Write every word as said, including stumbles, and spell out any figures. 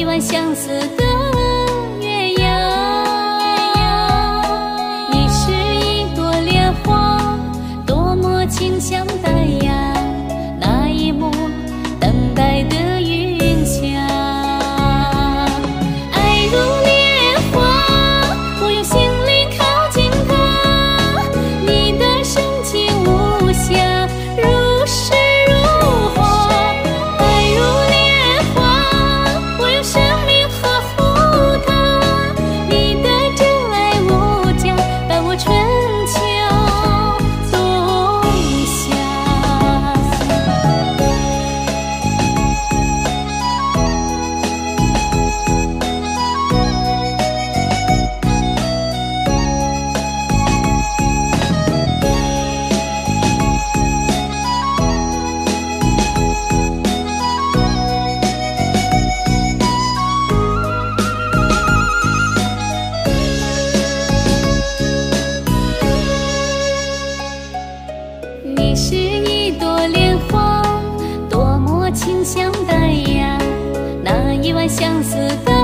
一碗相思的鸳鸯。你是一朵莲花，多么清香淡雅，那一抹等待的云霞。爱如莲花，我用心灵靠近它，你的深情无瑕，如诗如画。爱如莲花，我用生命呵护它，你的真爱无价，伴我春秋冬夏。你是一朵莲花，多么清香淡雅，那一碗相思的